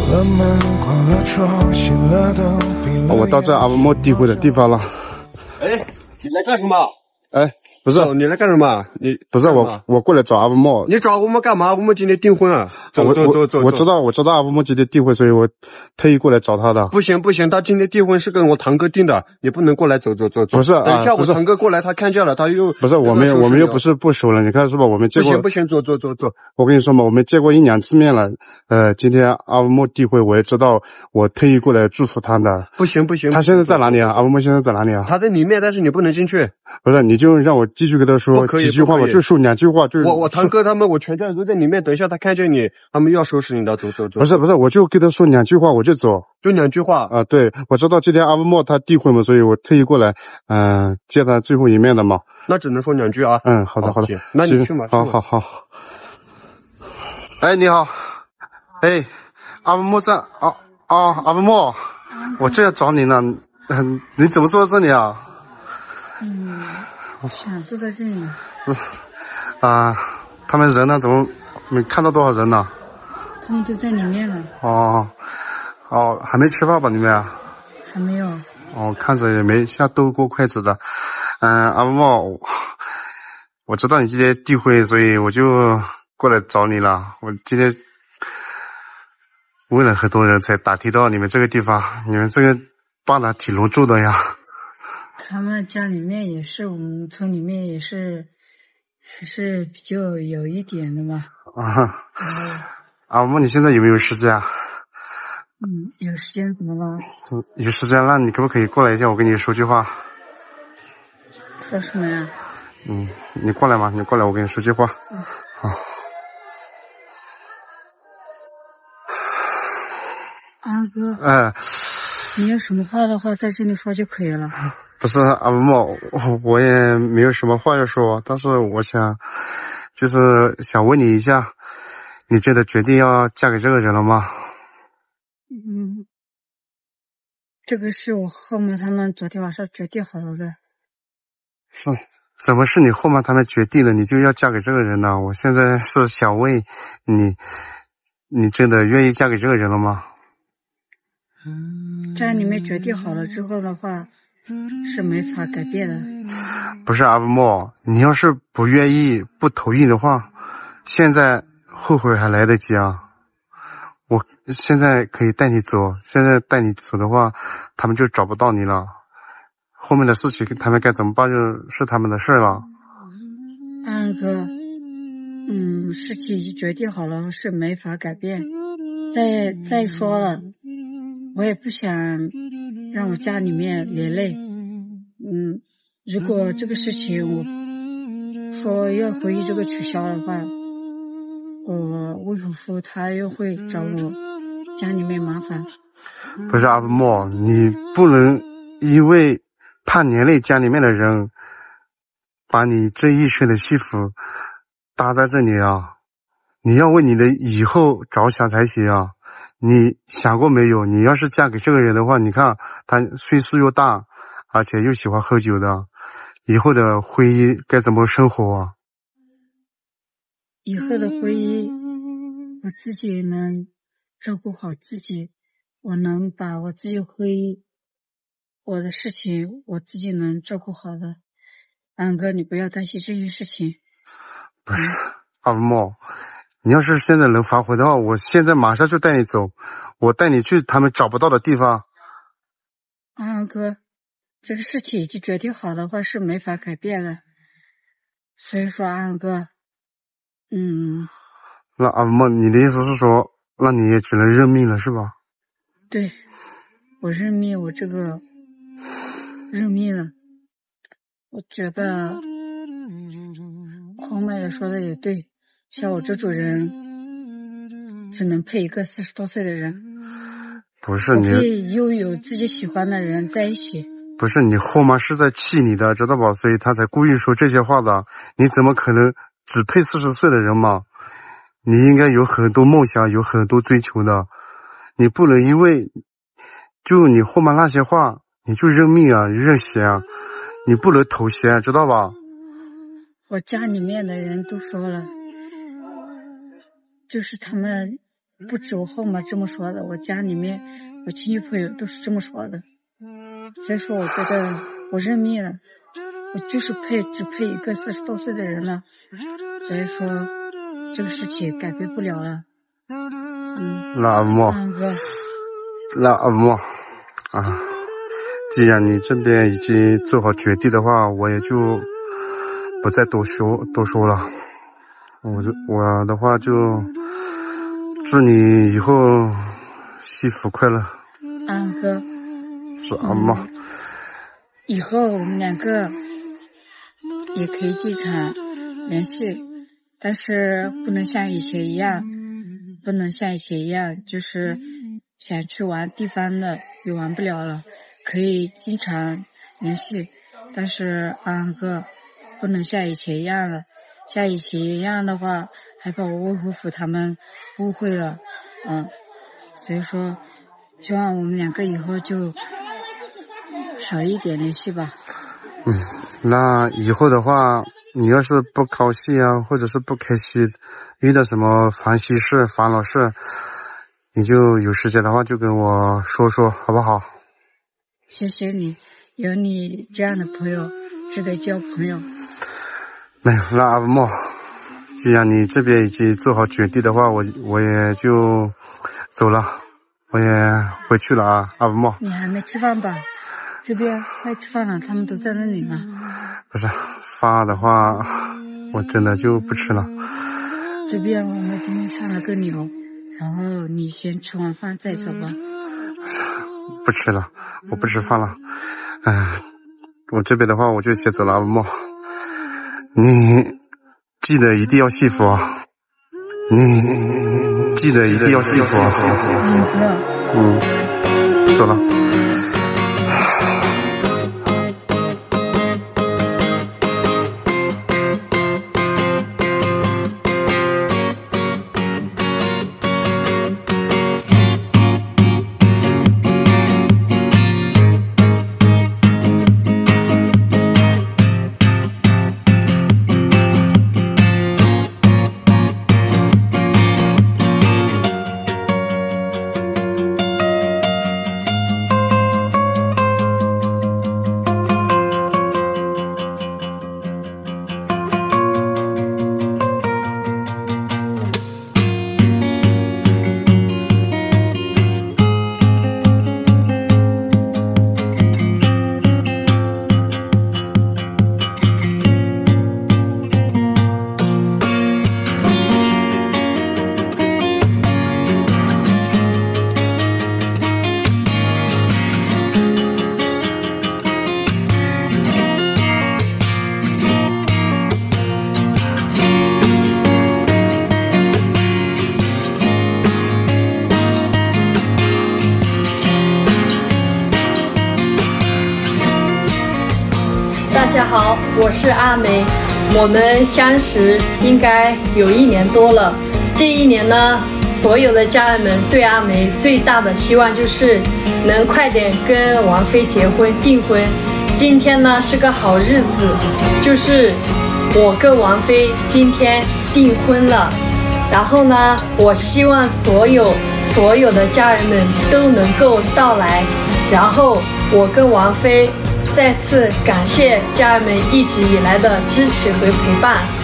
我到这阿布莫诋毁的地方了。 哎，你来干什么？ 哎，不是， 你来干什么？你不是我过来找阿布莫。 你找我们干嘛？我们今天订婚啊！走。 我知道阿布莫今天订婚，所以我特意过来找他的。 不行，他今天订婚是跟我堂哥订的，你不能过来走。 不是， 等一下我堂哥过来，他看见了，他又不是我们又不是不熟了，你看是吧？我们见过。 不行，走。 我跟你说嘛，我们见过1-2次面了。今天阿布莫缔会，我也知道，我特意过来祝福他的。 不行。 他现在在哪里啊？阿布莫现在在哪里啊？ 他在里面，但是你不能进去。 不是，你就让我继续跟他说几句话吧，就说2句话，就我堂哥他们，我全家人都在里面。等一下他看见你，他们又要收拾你的，走。 不是，我就跟他说2句话，我就走。 就2句话啊？对，我知道今天阿布莫他缔会嘛，所以我特意过来，见他最后一面的嘛。 那只能说2句啊。 好的。 那你去嘛。 好。哎，你好。哎，阿布莫在阿布莫，我正要找你呢。你怎么坐在这里啊？ 想坐在这里。 他们人呢？怎么没看到多少人呢？ 他们都在里面了。 还没吃饭吧？你们啊？ 还没有。 看着也没像兜过筷子的。阿布莫，我知道你今天缔会，所以我就过来找你了。我今天问了很多人才打听到你们这个地方，你们这个办的挺隆重的呀。 他们家里面也是，我们村里面也是，还是比较有一点的嘛。 阿布莫，你现在有没有时间啊？ 有时间怎么了？ 有时间，那你可不可以过来一下？我跟你说句话。 说什么呀？ 你过来嘛，我跟你说句话。好。 阿哥。你有什么话的话，在这里说就可以了。 不是阿布莫，我也没有什么话要说，但是我想问你一下，你真的决定要嫁给这个人了吗？ 这个是我后妈他们昨天晚上决定好了的。 什么是你后妈他们决定了，你就要嫁给这个人呢？我现在是想问你真的愿意嫁给这个人了吗？ 在里面决定好了之后的话，是没法改变的。 不是阿布莫，你要是不愿意不同意的话，现在后悔还来得及啊。我现在可以带你走，现在带你走的话，他们就找不到你了。后面的事情他们该怎么办就是他们的事了。 安哥，事情已经决定好了，是没法改变。再说了，我也不想让我家里面连累。如果这个事情我说要回忆这个取消的话，我未婚夫他又会找我家里面麻烦。 不是阿布莫，你不能因为怕连累家里面的人，把你这一生的幸福搭在这里啊！你要为你的以后着想才行啊！你想过没有？你要是嫁给这个人的话，你看他岁数又大，而且又喜欢喝酒的，以后的婚姻该怎么生活啊？ 以后的婚姻，我自己能照顾好自己，我能把我自己婚姻，我的事情我自己能照顾好的。安哥，你不要担心这些事情。 不是，阿布莫，你要是现在能反悔的话，我现在马上就带你走，我带你去他们找不到的地方。 安哥，这个事情已经决定好的话是没法改变的，所以说安哥， 那阿布莫，你的意思是说，那你也只能认命了是吧？ 对，我认命，我这个认命了。我觉得黄妈也说的也对，像我这种人只能配一个40多岁的人。 不是你可以拥有自己喜欢的人在一起。 不是你后妈是在气你的，知道吧？所以她才故意说这些话的。你怎么可能只配40岁的人嘛？你应该有很多梦想，有很多追求的。你不能因为就你后妈那些话，你就认命啊，认邪啊，你不能妥协，知道吧？ 我家里面的人都说了，就是他们不止我后妈这么说的，我家里面我亲戚朋友都是这么说的。所以说我觉得我认命了，我就是只配一个40多岁的人了。所以说这个事情改变不了了。 那阿嬷啊，既然你这边已经做好决定的话，我也就不再多说了。我的话就祝你以后幸福快乐。 安哥， 是阿嬷。 以后我们2个也可以经常联系，但是不能像以前一样，就是想去玩地方的也玩不了了，可以经常联系，但是安哥不能像以前一样了，像以前一样的话，还把我未婚夫他们误会了，所以说希望我们2个以后就少一点联系吧。 那以后的话，你要是不高兴啊，或者是不开心，遇到什么烦心事、烦恼事，你就有时间的话就跟我说说，好不好？ 谢谢你，有你这样的朋友，值得交朋友。 没有，那阿嬷，既然你这边已经做好决定的话，我也就走了，我也回去了啊，阿嬷。 你还没吃饭吧？这边快吃饭了，他们都在那里呢。 不是，饭的话我真的就不吃了。 这边我们今天杀了个牛，然后你先吃完饭再走吧。 不吃了，我不吃饭了。我这边的话我就先走了，阿嬷。你记得一定要幸福啊！你记得一定要幸福啊！走了。 大家好，我是阿梅，我们相识应该有1年多了。这1年呢，所有的家人们对阿梅最大的希望就是能快点跟王菲结婚订婚。今天呢是个好日子，就是我跟王菲今天订婚了。然后呢，我希望所有的家人们都能够到来。然后我跟王菲再次感谢家人们一直以来的支持和陪伴。